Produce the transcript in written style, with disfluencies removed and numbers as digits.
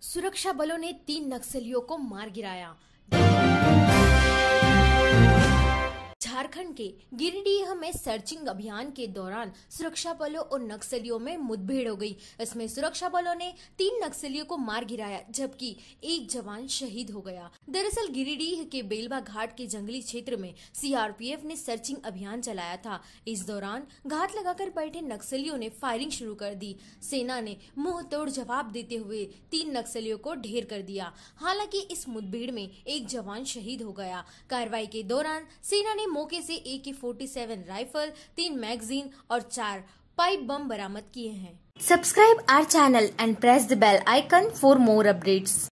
सुरक्षा बलों ने 3 नक्सलियों को मार गिराया। झारखंड के गिरिडीह में सर्चिंग अभियान के दौरान सुरक्षा बलों और नक्सलियों में मुठभेड़ हो गई। इसमें सुरक्षा बलों ने 3 नक्सलियों को मार गिराया, जबकि एक जवान शहीद हो गया। दरअसल गिरिडीह के बेलबा घाट के जंगली क्षेत्र में CRPF ने सर्चिंग अभियान चलाया था। इस दौरान घात लगाकर बैठे नक्सलियों ने फायरिंग शुरू कर दी। सेना ने मुंह तोड़ जवाब देते हुए 3 नक्सलियों को ढेर कर दिया। हालांकि इस मुठभेड़ में एक जवान शहीद हो गया। कार्रवाई के दौरान सेना ने मौके से AK-47 राइफल, 3 मैगजीन और 4 पाइप बम बरामद किए हैं। Subscribe our channel and press the bell icon for more updates.